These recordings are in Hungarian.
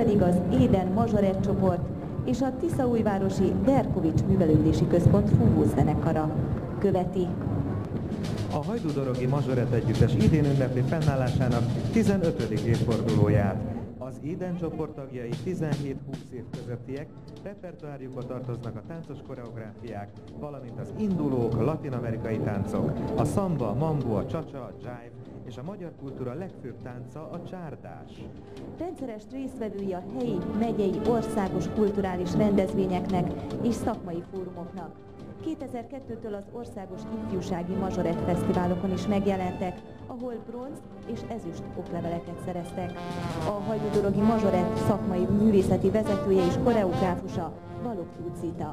pedig az Éden Mazsorett csoport és a Tiszaújvárosi Derkovich Művelődési Központ fúvózenekara követi. A Hajdú-Dorogi Mazsorett Együttes idén ünnepli fennállásának 15. évfordulóját. Az Éden csoport tagjai 17-20 év közöttiek, repertoárjukba tartoznak a táncos koreográfiák, valamint az indulók, latin-amerikai táncok, a szamba, mambo, a csa-csa, a jive és a magyar kultúra legfőbb tánca a csárdás. Rendszeres résztvevői a helyi, megyei, országos kulturális rendezvényeknek és szakmai fórumoknak. 2002-től az országos ifjúsági mazsorett fesztiválokon is megjelentek, ahol bronz és ezüst okleveleket szereztek. A Hajdú-Dorogi Mazsorett szakmai művészeti vezetője és koreográfusa Balogh Tóth Zita.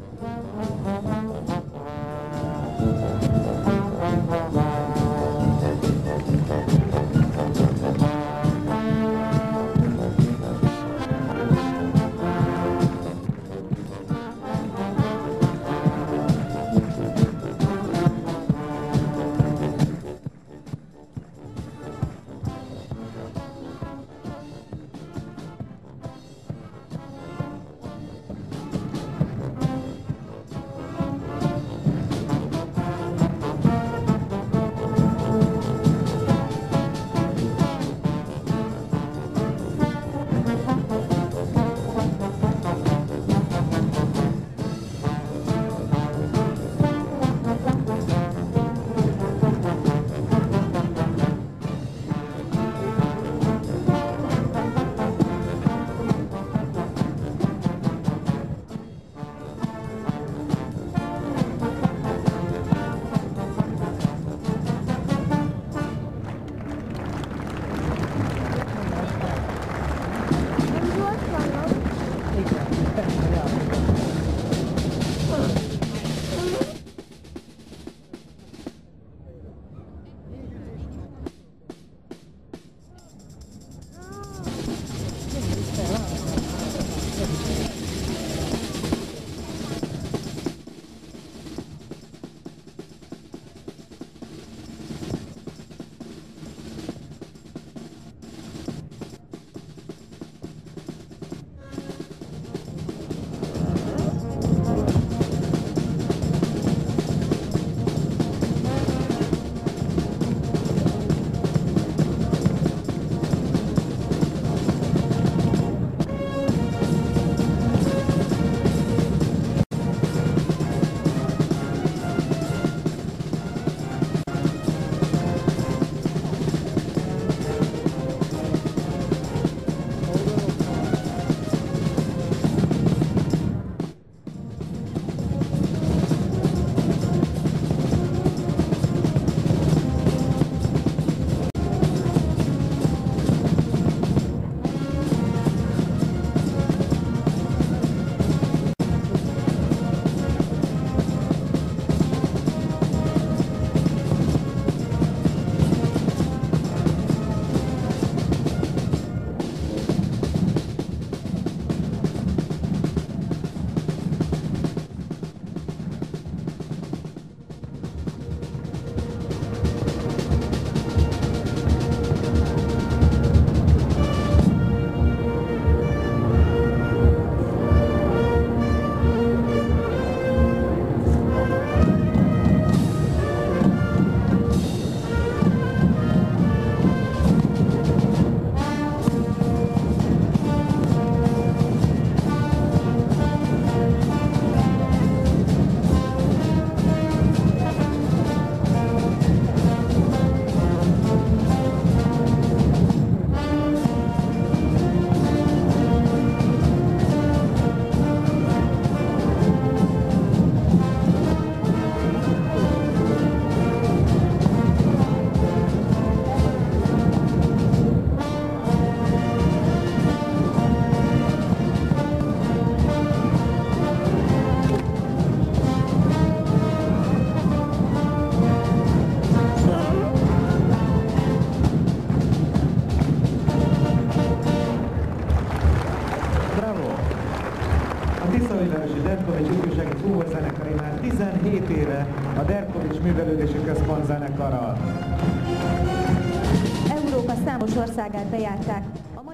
Tiszaújvárosi Derkovich ifjúsági fúvózenekari már 17 éve a Derkovich Művelődési Központ zenekara. Európa számos országát bejárták a magyar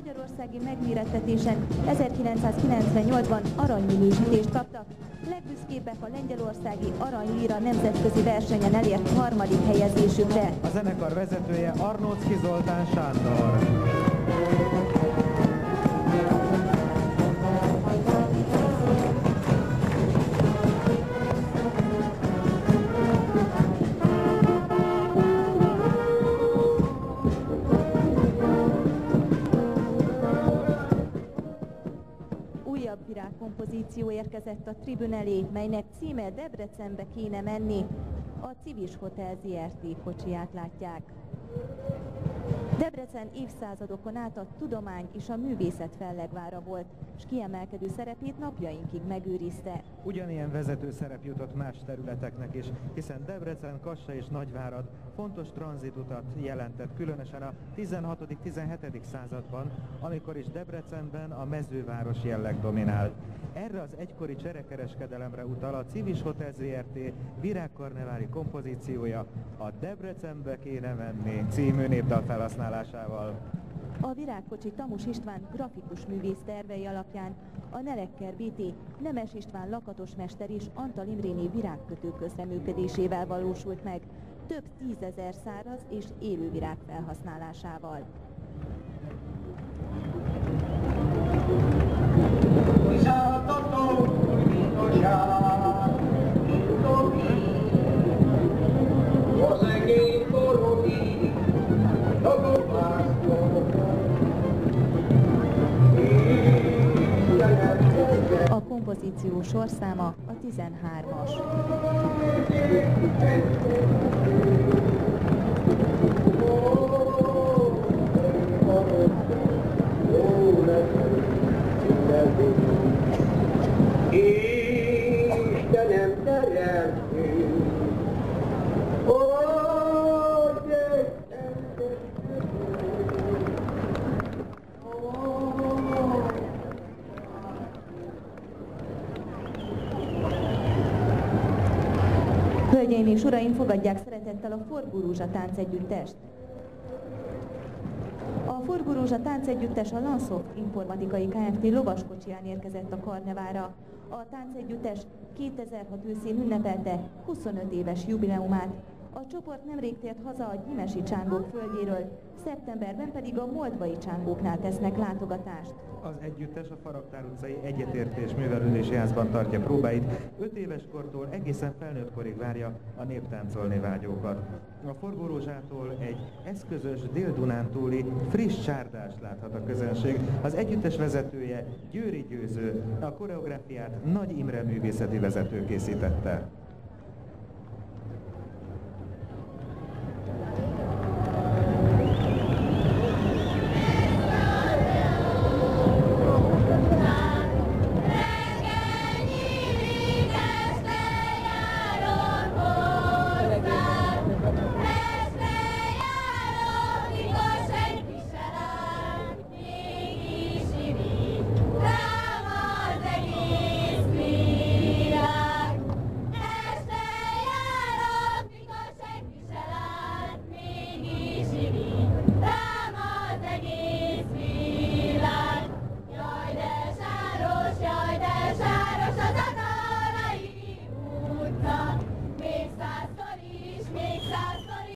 magyarországi megmérettetésen 1998-ban aranyminősítést kaptak. Legbüszkébbek a lengyelországi Aranylira nemzetközi versenyen elért harmadik helyezésükre. A zenekar vezetője Arnóczky Zoltán Sándor. Újabb virágkompozíció érkezett a tribün elé, melynek címe Debrecenbe kéne menni. A Civis Hotel Zrt. Kocsiját látják. Debrecen évszázadokon át a tudomány és a művészet fellegvára volt, és kiemelkedő szerepét napjainkig megőrizte. Ugyanilyen vezető szerep jutott más területeknek is, hiszen Debrecen, Kassa és Nagyvárad fontos tranzitutat jelentett, különösen a 16.-17. században, amikor is Debrecenben a mezőváros jelleg dominált. Erre az egykori cserekereskedelemre utal a Civis Hotel Zrt. Virágkarneváli kompozíciója, a Debrecenbe kéne menni című népdal felhasználásával. A virágkocsi Tamus István grafikus művész tervei alapján a Nelekker BT Nemes István lakatosmester és Antal Imréné virágkötő közreműködésével valósult meg, több 10 000 száraz és élő virág felhasználásával. A kompozíció sorszáma a 13-as. Istenem, teremtő, Hölgyeim és uraim, fogadják szeretettel a Forgó Rózsa táncegyüttest. A Forgó Rózsa táncegyüttes a Lansoft Informatikai Kft. Lovaskocsiján érkezett a karnevára. A táncegyüttes 2006 őszén ünnepelte 25 éves jubileumát. A csoport nemrég tért haza a gyimesi csángók földjéről, szeptemberben pedig a moldvai csángóknál tesznek látogatást. Az együttes a Faragtár utcai Egyetértés művelődési házban tartja próbáit, 5 éves kortól egészen felnőtt korig várja a néptáncolni vágyókat. A Forgó Rózsától egy eszközös Dél-Dunántúli friss csárdást láthat a közönség. Az együttes vezetője Győri Győző, a koreográfiát Nagy Imre művészeti vezető készítette.